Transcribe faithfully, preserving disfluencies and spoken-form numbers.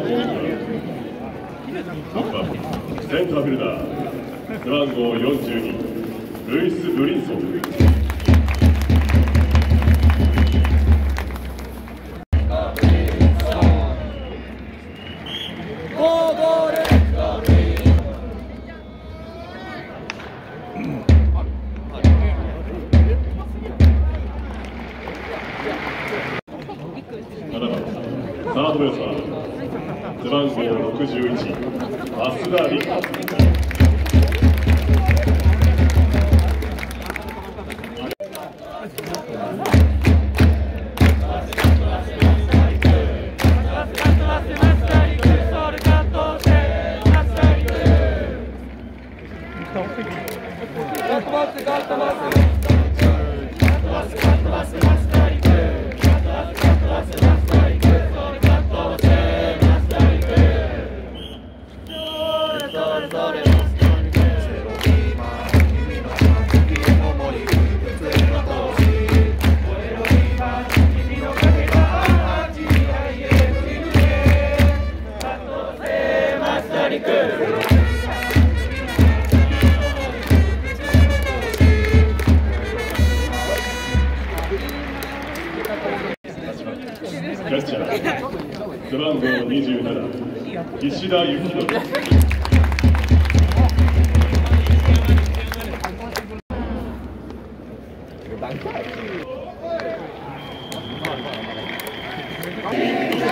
攻撃はろくばんセンターフィルダー背番号よんじゅうにルイス・ブリンソン。ななばんサードベースは背番号ろくじゅういち増田陸。キャッチャー背番号にじゅうなな石田幸乃。 バン